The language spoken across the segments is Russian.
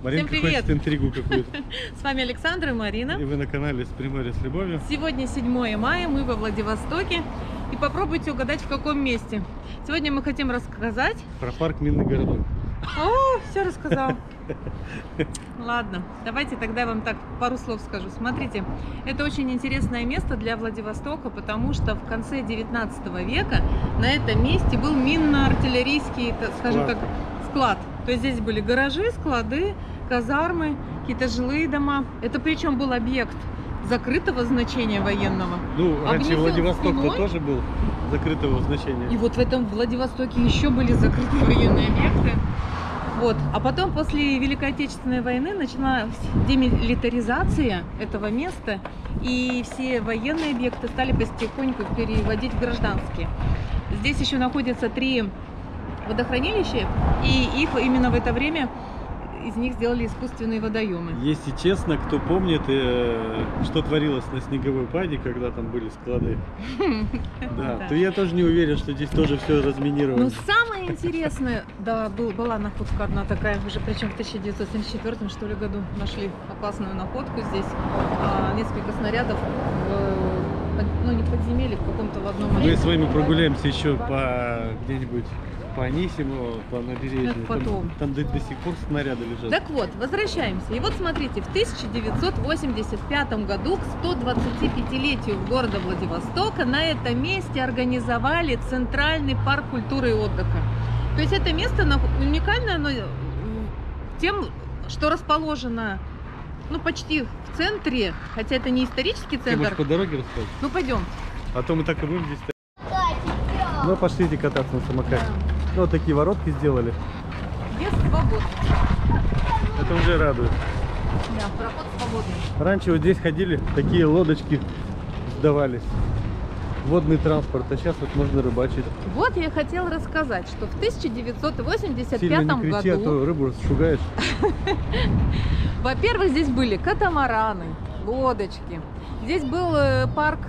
Маринка Всем привет! хочет интригу какую-то. С вами Александр и Марина. И вы на канале «С Приморья с любовью». Сегодня 7 мая, мы во Владивостоке. И попробуйте угадать, в каком месте. Сегодня мы хотим рассказать... Про парк Минный городок. О, все рассказал. Ладно, давайте тогда я вам так пару слов скажу. Смотрите, это очень интересное место для Владивостока, потому что в конце 19 века на этом месте был минно-артиллерийский, скажем так, склад. То есть здесь были гаражи, склады, казармы, какие-то жилые дома. Это причем был объект закрытого значения военного. Ну, раньше Владивосток-то тоже был закрытого значения. И вот в этом Владивостоке еще были закрытые военные объекты. Вот. А потом, после Великой Отечественной войны, началась демилитаризация этого места, и все военные объекты стали потихоньку переводить в гражданские. Здесь еще находятся 3 водохранилища, и их именно в это время из них сделали искусственные водоемы. Если честно, кто помнит, что творилось на снеговой паде, когда там были склады, то я тоже не уверен, что здесь тоже все разминировано. Но самое интересное, да, была находка одна такая, уже причем в 1974 что ли году нашли опасную находку здесь, несколько снарядов, ну не в подземелье, в каком-то в одном. Мы с вами прогуляемся еще по где-нибудь по Анисиму, по набережной. Там до сих пор снаряды лежат. Так вот, возвращаемся. И вот смотрите, в 1985 году к 125-летию города Владивостока на этом месте организовали Центральный парк культуры и отдыха. То есть это место уникальное, но тем, что расположено почти в центре, хотя это не исторический центр. Ты можешь по дороге рассказать? Ну пойдем. А то мы так и будем здесь стоять. Ну пошлите кататься на самокате. Ну, вот такие воротки сделали. Без свободы. Это уже радует. Да, проход свободный. Раньше вот здесь ходили, такие лодочки сдавались. Водный транспорт, а сейчас вот можно рыбачить. Вот я хотела рассказать, что в 1985 Сильно не кричи, году... а то рыбу расшугаешь. Во-первых, здесь были катамараны, лодочки. Здесь был парк...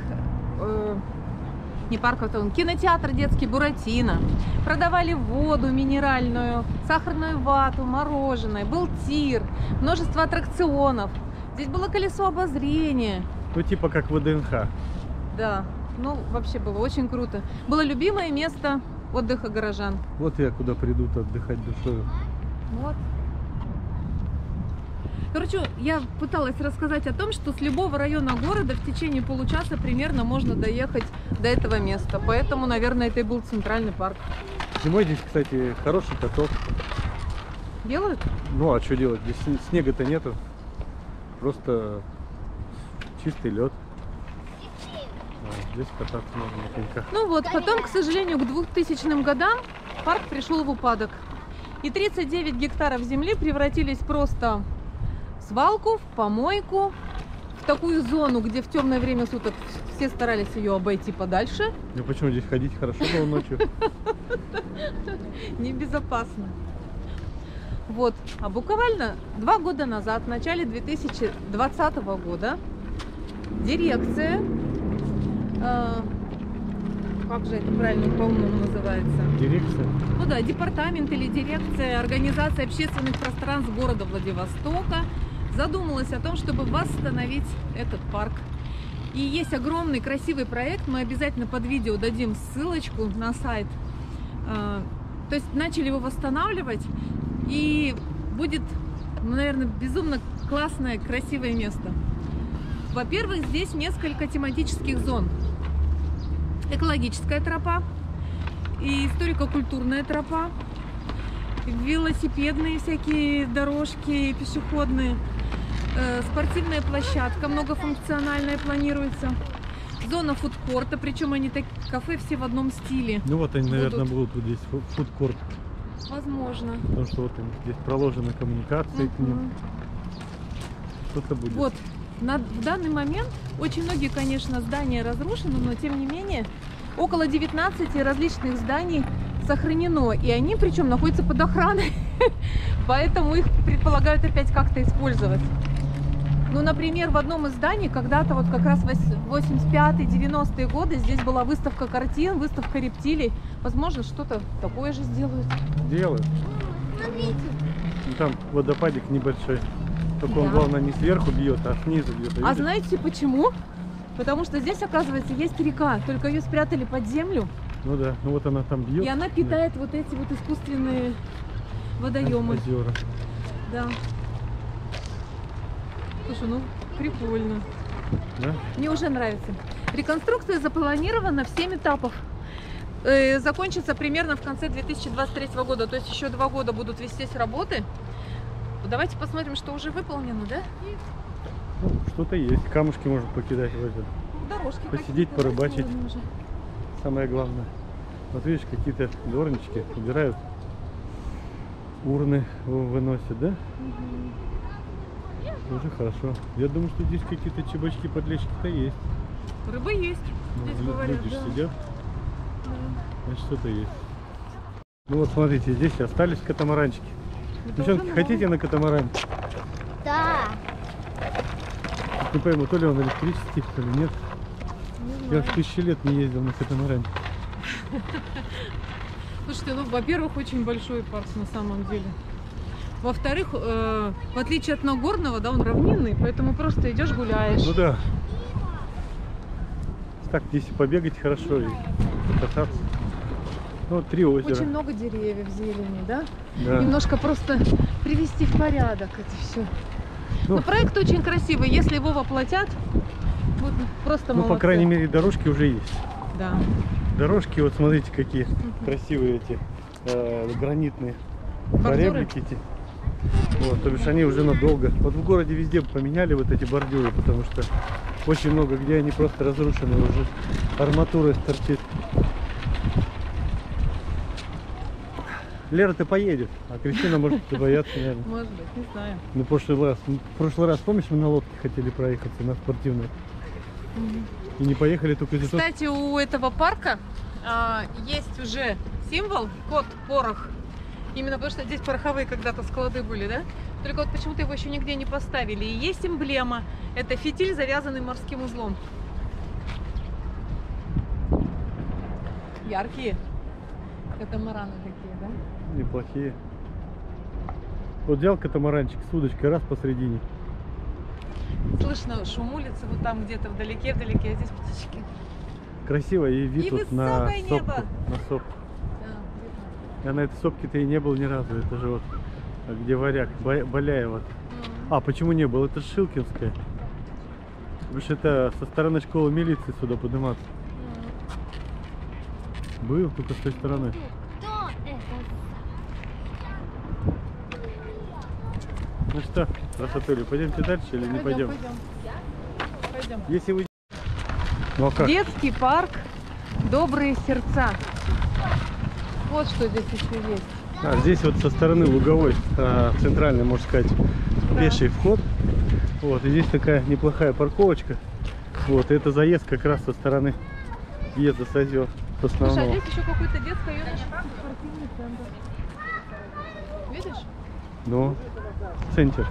Не парк, а кинотеатр детский «Буратино». Продавали воду минеральную, сахарную вату, мороженое, был тир, множество аттракционов. Здесь было колесо обозрения. Ну, типа как ВДНХ. Да, ну вообще было очень круто. Было любимое место отдыха горожан. Вот я куда придут отдыхать душою. Вот. Короче, я пыталась рассказать о том, что с любого района города в течение получаса примерно можно доехать до этого места. Поэтому, наверное, это и был центральный парк. Зимой здесь, кстати, хороший каток. Делают? Ну, а что делать? Здесь снега-то нету. Просто чистый лед. Здесь кататься можно на коньках. Ну вот, потом, к сожалению, к 2000 годам парк пришел в упадок. И 39 гектаров земли превратились просто... свалку, в помойку, в такую зону, где в темное время суток все старались ее обойти подальше. Ну почему здесь ходить хорошо было ночью? Небезопасно. Вот. А буквально 2 года назад, в начале 2020 года, дирекция, как же это правильно по-умному называется? Дирекция? Ну да, департамент или дирекция организации общественных пространств города Владивостока задумалась о том, чтобы восстановить этот парк. И есть огромный красивый проект, мы обязательно под видео дадим ссылочку на сайт. То есть начали его восстанавливать, и будет, наверное, безумно классное, красивое место. Во-первых, здесь несколько тематических зон. Экологическая тропа и историко-культурная тропа, велосипедные всякие дорожки, пешеходные, спортивная площадка многофункциональная планируется, зона фудкорта, причем они так кафе все в одном стиле. Ну вот они, наверное, будут вот здесь фудкорт. Возможно. Потому что вот здесь проложена коммуникация к ним. Что-то будет. Вот. В данный момент очень многие, конечно, здания разрушены, но тем не менее около 19 различных зданий сохранено, и они причем находятся под охраной, поэтому их предполагают опять как-то использовать. Ну, например, в одном из зданий когда-то, вот как раз в 85-90-е годы, здесь была выставка картин, выставка рептилий. Возможно, что-то такое же сделают. Делают. Смотрите. Ну, там водопадик небольшой. Только он, Да. главное, не сверху бьет, а снизу бьет. А знаете почему? Потому что здесь, оказывается, есть река, только ее спрятали под землю, Ну да, ну вот она там бьет. и она питает вот эти вот искусственные водоемы. Озера. Да. Слушай, ну прикольно. Да? Мне уже нравится. Реконструкция запланирована в 7 этапов. Закончится примерно в конце 2023 года. То есть еще 2 года будут вестись работы. Давайте посмотрим, что уже выполнено, да? Ну, что-то есть. Камушки можно покидать в этот. Дорожки Посидеть, какие-то, да, порыбачить. сделаны уже. Самое главное. Вот видишь, какие-то дворнички убирают. Урны выносят, да? Уже хорошо. Я думаю, что здесь какие-то чебачки, подлещики-то есть. Рыба есть, Ну, здесь говорят, люди ж да. сидят, Да. значит, что-то есть. Ну вот смотрите, здесь остались катамаранчики. Это Девчонки, уже хотите на катамаране? Да. Не пойму, то ли он электрический, то ли нет. Не Я знаю. в 1000 лет не ездил на катамаране. Слушайте, ну, во-первых, очень большой парк на самом деле. Во-вторых, в отличие от Нагорного, да, он равнинный, поэтому просто идешь, гуляешь. Ну да. Так, здесь и побегать хорошо, и покататься. Ну, вот 3 озера. Очень много деревьев, зелени, да? Да. Немножко просто привести в порядок это все. Ну, Но проект очень красивый, если его воплотят, вот просто ну, молодцы. по крайней мере, дорожки уже есть. Да. Дорожки, вот смотрите, какие красивые эти гранитные Бордюры? поребрики эти. Вот, то бишь они уже надолго. Вот в городе везде поменяли вот эти бордюры, потому что очень много где они просто разрушены, уже арматура торчит. Лера, ты поедешь, а Кристина может бояться, наверное. Может быть, не знаю. Ну, в прошлый раз, помнишь, мы на лодке хотели проехаться на спортивной? И не поехали только из-за того, Кстати, у этого парка есть уже символ, код порох. Именно потому что здесь пороховые когда-то склады были, да? Только вот почему-то его еще нигде не поставили. И есть эмблема. Это фитиль, завязанный морским узлом. Яркие катамараны такие, да? неплохие. Вот взял катамаранчик с удочкой, раз посредине. Слышно шум улицы вот там где-то вдалеке, а здесь птички. Красиво, и вид И вот на высокое сопку. небо. На сопку. Да, видно. Я на этой сопке-то и не был ни разу. Это же вот где варяг, Боляева. А, почему не был? Это ж Шилкинская. Потому что это со стороны школы милиции сюда подниматься. Был только с той стороны. Кто это? Ну что, красотули, пойдемте дальше или не пойдем? Пойдем. Если вы... Ну а как? Детский парк «Добрые сердца». Вот что здесь еще есть. А, здесь вот со стороны Луговой, центральный, можно сказать, пеший вход. Вот, и здесь такая неплохая парковочка. Вот, и это заезд как раз со стороны въезда с озер, с Слушай, а основного. здесь еще какой-то детско-юношеский спортивный центр. Видишь? Ну, центр.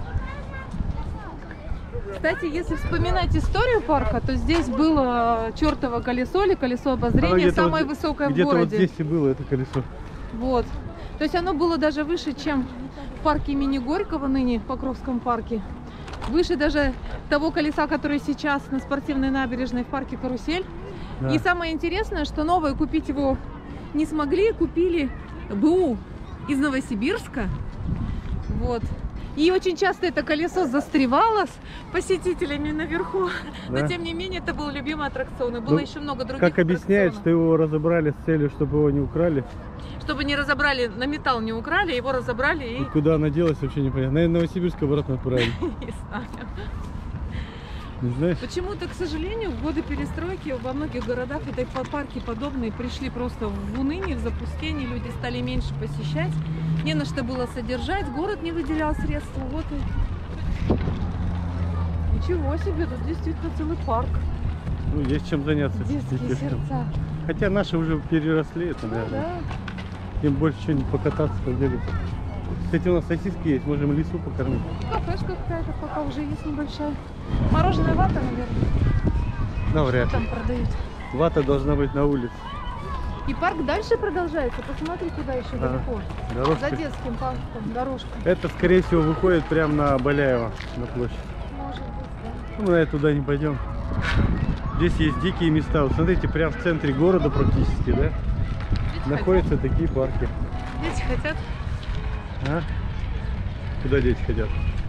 Кстати, если вспоминать историю парка, то здесь было чертово колесо или колесо обозрения, где-то самое вот- высокое в Где-то вот городе. здесь и было это колесо. Вот. То есть оно было даже выше, чем в парке имени Горького, ныне в Покровском парке. Выше даже того колеса, которое сейчас на спортивной набережной в парке «Карусель». Да. И самое интересное, что новое купить его не смогли, купили БУ из Новосибирска. Вот. И очень часто это колесо застревало с посетителями наверху. Да? Но тем не менее это был любимый аттракцион. И было Ну, еще много других Как объясняет, аттракционов. что его разобрали с целью, чтобы его не украли. Чтобы не разобрали, на металл не украли, его разобрали и... И куда она делась, вообще непонятно. Наверное, Новосибирск обратно отправили. Не знаю. Не знаешь? Почему-то, к сожалению, в годы перестройки во многих городах этой парки подобные пришли просто в уныние, в запустение, люди стали меньше посещать, не на что было содержать, город не выделял средства, вот и... Ничего себе, тут действительно целый парк, Ну, есть чем заняться. детские детишкам. сердца. Хотя наши уже переросли это, наверное. Да, Им больше что-нибудь покататься, побегать. Кстати, у нас сосиски есть, можем лису покормить. кафешка какая-то пока уже есть небольшая. Мороженое вата, наверное, Навряд ли. там продают. Вата должна быть на улице. И парк дальше продолжается. Посмотри, куда еще далеко. Дорожка. За детским парком дорожка. Это, скорее всего, выходит прямо на Баляева, на площадь. Может быть, да. Ну, мы туда не пойдем. Здесь есть дикие места. Вот смотрите, прямо в центре города практически, да? Дети Находятся такие парки. хотят. Дети хотят. А? Куда дети хотят?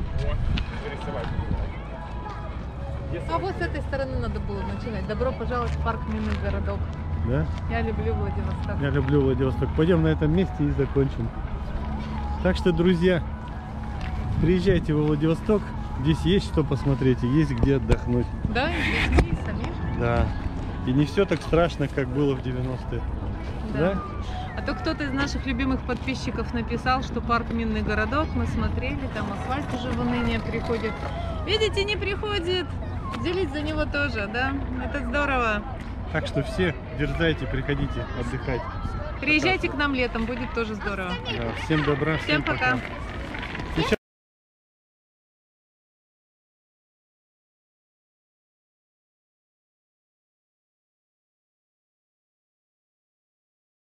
А вот с этой стороны надо было начинать. Добро пожаловать в парк Минных городов. Да? Я люблю Владивосток. Я люблю Владивосток. Пойдем на этом месте и закончим. Так что, друзья, приезжайте во Владивосток. Здесь есть что посмотреть и есть где отдохнуть. Да, и с детьми, и самим. Да. И не все так страшно, как было в 90-е. Да? А то кто-то из наших любимых подписчиков написал, что парк Минных городов мы смотрели, там асфальт уже в уныние приходит. Видите, не приходит. Взялись за него тоже, да? Это здорово. Так что все дерзайте, приходите отдыхать. Приезжайте к нам летом, будет тоже здорово. Да, всем добра. Всем пока.